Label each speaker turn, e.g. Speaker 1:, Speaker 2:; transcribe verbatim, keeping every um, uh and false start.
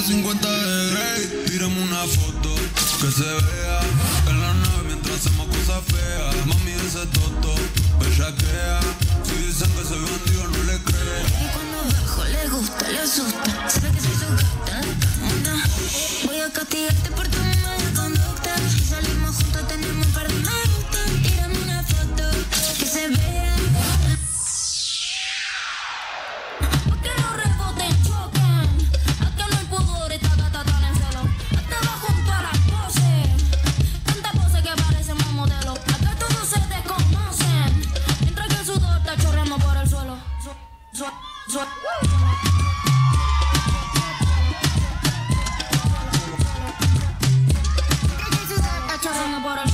Speaker 1: los cincuenta de Grey. Tírame una foto que se vea en la nave mientras hacemos cosas feas. Mami, ese toto, bellaquea. Si dicen que soy bandido, no le creen.
Speaker 2: Y cuando bajo le gusta, le asusta. Sabe que soy su gata, onda. Voy a castigarte por tu mala conducta. Si salimos juntos tenemos un par de minutos. Tírame una foto que se vea. Porque los rebotes chocan. Acá no hay pudor, esta gata tan en celo. Hasta va junto a las poses. Tanta pose que parecemos modelos. Acá todos se desconocen. Mientras que el sudor está chorreando por el suelo. Su, su, su. Chorreando por el